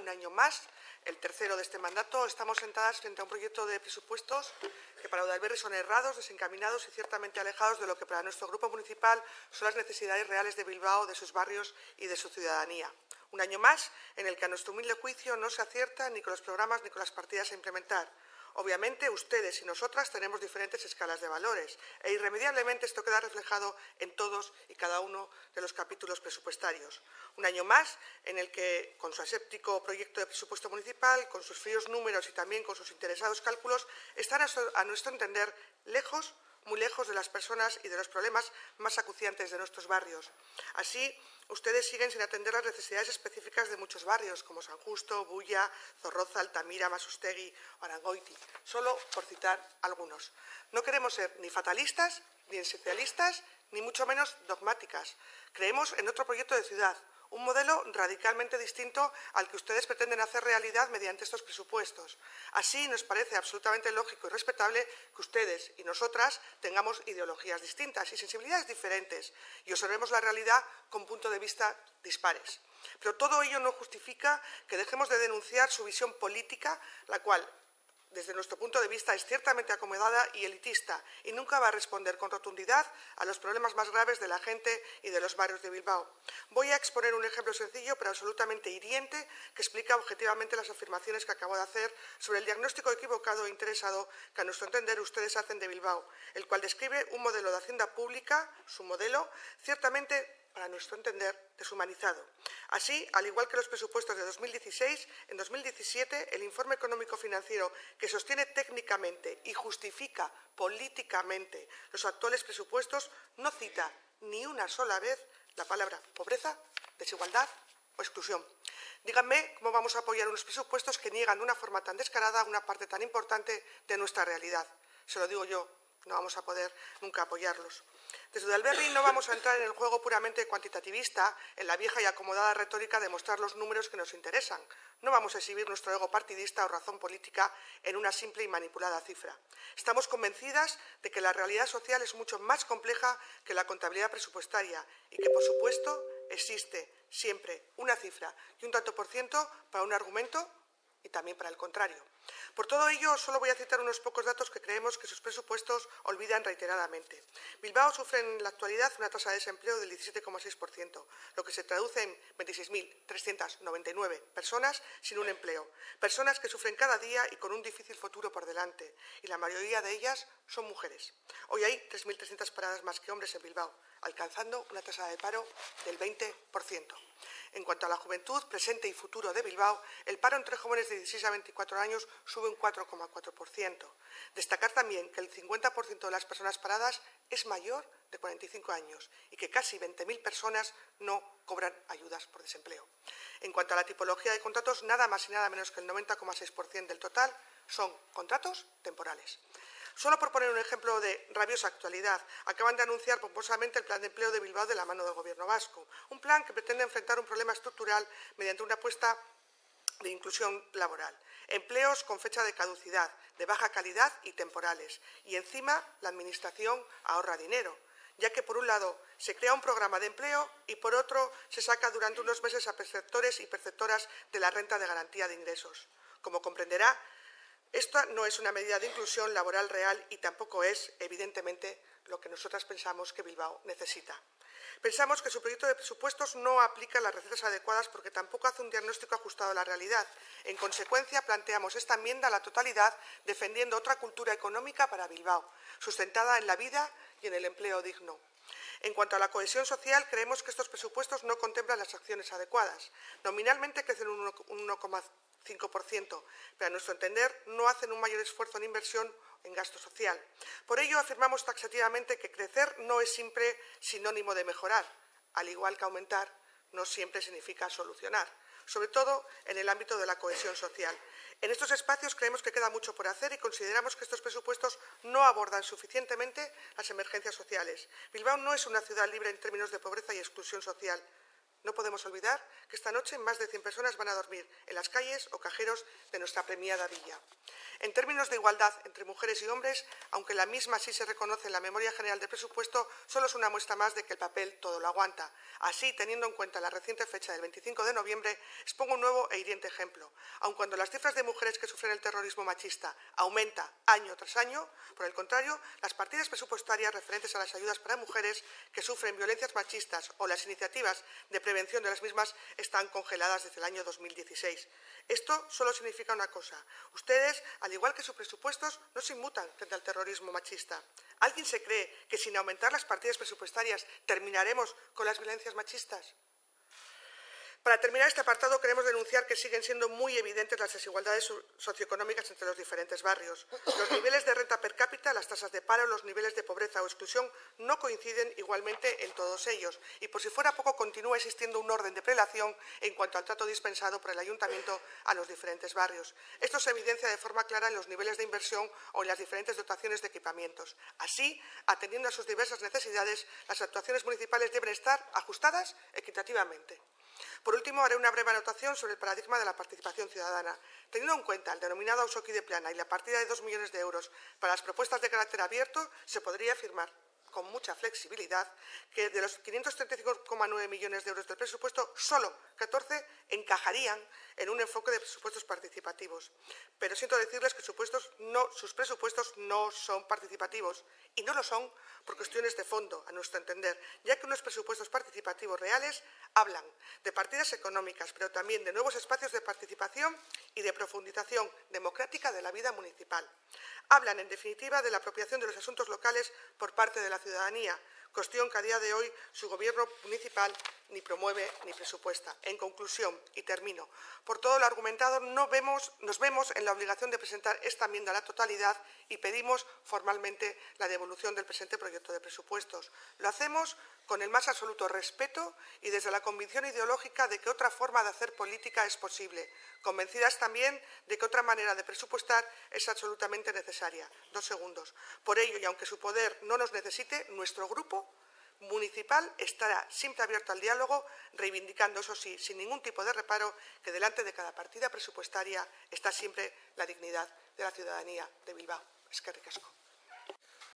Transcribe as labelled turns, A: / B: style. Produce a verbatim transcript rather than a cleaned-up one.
A: un año más, el tercero de este mandato, estamos sentadas frente a un proyecto de presupuestos que para Udalberri son errados, desencaminados y ciertamente alejados de lo que para nuestro grupo municipal son las necesidades reales de Bilbao, de sus barrios y de su ciudadanía. Un año más en el que a nuestro humilde juicio no se acierta ni con los programas ni con las partidas a implementar. Obviamente, ustedes y nosotras tenemos diferentes escalas de valores e irremediablemente esto queda reflejado en todos y cada uno de los capítulos presupuestarios. Un año más en el que, con su aséptico proyecto de presupuesto municipal, con sus fríos números y también con sus interesados cálculos, están a nuestro entender lejos, muy lejos de las personas y de los problemas más acuciantes de nuestros barrios. Así, ustedes siguen sin atender las necesidades específicas de muchos barrios, como San Justo, Bulla, Zorroza, Altamira, Masustegui o Arangoiti, solo por citar algunos. No queremos ser ni fatalistas, ni esencialistas, ni mucho menos dogmáticas. Creemos en otro proyecto de ciudad, un modelo radicalmente distinto al que ustedes pretenden hacer realidad mediante estos presupuestos. Así, nos parece absolutamente lógico y respetable que ustedes y nosotras tengamos ideologías distintas y sensibilidades diferentes y observemos la realidad con puntos de vista dispares. Pero todo ello no justifica que dejemos de denunciar su visión política, la cual, desde nuestro punto de vista, es ciertamente acomodada y elitista y nunca va a responder con rotundidad a los problemas más graves de la gente y de los barrios de Bilbao. Voy a exponer un ejemplo sencillo pero absolutamente hiriente que explica objetivamente las afirmaciones que acabo de hacer sobre el diagnóstico equivocado e interesado que a nuestro entender ustedes hacen de Bilbao, el cual describe un modelo de hacienda pública, su modelo, ciertamente para nuestro entender, deshumanizado. Así, al igual que los presupuestos de dos mil dieciséis, en dos mil diecisiete el informe económico financiero que sostiene técnicamente y justifica políticamente los actuales presupuestos no cita ni una sola vez la palabra pobreza, desigualdad o exclusión. Díganme cómo vamos a apoyar unos presupuestos que niegan de una forma tan descarada una parte tan importante de nuestra realidad. Se lo digo yo, no vamos a poder nunca apoyarlos. Desde Udalberri no vamos a entrar en el juego puramente cuantitativista, en la vieja y acomodada retórica de mostrar los números que nos interesan. No vamos a exhibir nuestro ego partidista o razón política en una simple y manipulada cifra. Estamos convencidas de que la realidad social es mucho más compleja que la contabilidad presupuestaria y que, por supuesto, existe siempre una cifra y un tanto por ciento para un argumento y también para el contrario. Por todo ello, solo voy a citar unos pocos datos que creemos que sus presupuestos olvidan reiteradamente. Bilbao sufre en la actualidad una tasa de desempleo del diecisiete coma seis por ciento, lo que se traduce en veintiséis mil trescientas noventa y nueve personas sin un empleo, personas que sufren cada día y con un difícil futuro por delante, y la mayoría de ellas son mujeres. Hoy hay tres mil trescientas paradas más que hombres en Bilbao, alcanzando una tasa de paro del veinte por ciento. En cuanto a la juventud, presente y futuro de Bilbao, el paro entre jóvenes de dieciséis a veinticuatro años sube un cuatro coma cuatro por ciento. Destacar también que el cincuenta por ciento de las personas paradas es mayor de cuarenta y cinco años y que casi veinte mil personas no cobran ayudas por desempleo. En cuanto a la tipología de contratos, nada más y nada menos que el noventa coma seis por ciento del total son contratos temporales. Solo por poner un ejemplo de rabiosa actualidad, acaban de anunciar pomposamente el Plan de Empleo de Bilbao de la mano del Gobierno vasco, un plan que pretende enfrentar un problema estructural mediante una apuesta de inclusión laboral, empleos con fecha de caducidad, de baja calidad y temporales, y encima la Administración ahorra dinero, ya que por un lado se crea un programa de empleo y por otro se saca durante unos meses a perceptores y perceptoras de la renta de garantía de ingresos. Como comprenderá, esta no es una medida de inclusión laboral real y tampoco es, evidentemente, lo que nosotras pensamos que Bilbao necesita. Pensamos que su proyecto de presupuestos no aplica las recetas adecuadas porque tampoco hace un diagnóstico ajustado a la realidad. En consecuencia, planteamos esta enmienda a la totalidad defendiendo otra cultura económica para Bilbao, sustentada en la vida y en el empleo digno. En cuanto a la cohesión social, creemos que estos presupuestos no contemplan las acciones adecuadas. Nominalmente crecen un uno coma cinco por ciento, pero a nuestro entender no hacen un mayor esfuerzo en inversión en gasto social. Por ello, afirmamos taxativamente que crecer no es siempre sinónimo de mejorar, al igual que aumentar no siempre significa solucionar, sobre todo en el ámbito de la cohesión social. En estos espacios creemos que queda mucho por hacer y consideramos que estos presupuestos no abordan suficientemente las emergencias sociales. Bilbao no es una ciudad libre en términos de pobreza y exclusión social. No podemos olvidar que esta noche más de cien personas van a dormir en las calles o cajeros de nuestra premiada villa. En términos de igualdad entre mujeres y hombres, aunque la misma sí se reconoce en la memoria general del presupuesto, solo es una muestra más de que el papel todo lo aguanta. Así, teniendo en cuenta la reciente fecha del veinticinco de noviembre, expongo un nuevo e hiriente ejemplo. Aun cuando las cifras de mujeres que sufren el terrorismo machista aumenta año tras año, por el contrario, las partidas presupuestarias referentes a las ayudas para mujeres que sufren violencias machistas o las iniciativas de prevención de las mismas están congeladas desde el año dos mil dieciséis. Esto solo significa una cosa. Ustedes, al igual que sus presupuestos, no se inmutan frente al terrorismo machista. ¿Alguien se cree que sin aumentar las partidas presupuestarias terminaremos con las violencias machistas? Para terminar este apartado, queremos denunciar que siguen siendo muy evidentes las desigualdades socioeconómicas entre los diferentes barrios. Los niveles de renta per cápita, las tasas de paro, los niveles de pobreza o exclusión no coinciden igualmente en todos ellos. Y por si fuera poco, continúa existiendo un orden de prelación en cuanto al trato dispensado por el ayuntamiento a los diferentes barrios. Esto se evidencia de forma clara en los niveles de inversión o en las diferentes dotaciones de equipamientos. Así, atendiendo a sus diversas necesidades, las actuaciones municipales deben estar ajustadas equitativamente. Por último, haré una breve anotación sobre el paradigma de la participación ciudadana. Teniendo en cuenta el denominado Ausoki de Plana y la partida de dos millones de euros para las propuestas de carácter abierto, se podría afirmar con mucha flexibilidad que de los quinientos treinta y cinco coma nueve millones de euros del presupuesto, solo catorce encajarían en un enfoque de presupuestos participativos. Pero siento decirles que supuestos no, sus presupuestos no son participativos y no lo son por cuestiones de fondo, a nuestro entender, ya que unos presupuestos participativos reales hablan de partidas económicas, pero también de nuevos espacios de participación y de profundización democrática de la vida municipal. Hablan, en definitiva, de la apropiación de los asuntos locales por parte de la ciudadanía, cuestión que a día de hoy su gobierno municipal ni promueve ni presupuesta. En conclusión, y termino, por todo lo argumentado, no vemos, nos vemos en la obligación de presentar esta enmienda a la totalidad y pedimos formalmente la devolución del presente proyecto de presupuestos. Lo hacemos con el más absoluto respeto y desde la convicción ideológica de que otra forma de hacer política es posible, convencidas también de que otra manera de presupuestar es absolutamente necesaria. Dos segundos. Por ello, y aunque su poder no nos necesite, nuestro grupo municipal estará siempre abierto al diálogo, reivindicando, eso sí, sin ningún tipo de reparo, que delante de cada partida presupuestaria está siempre la dignidad de la ciudadanía de Bilbao. Eskerrik asko.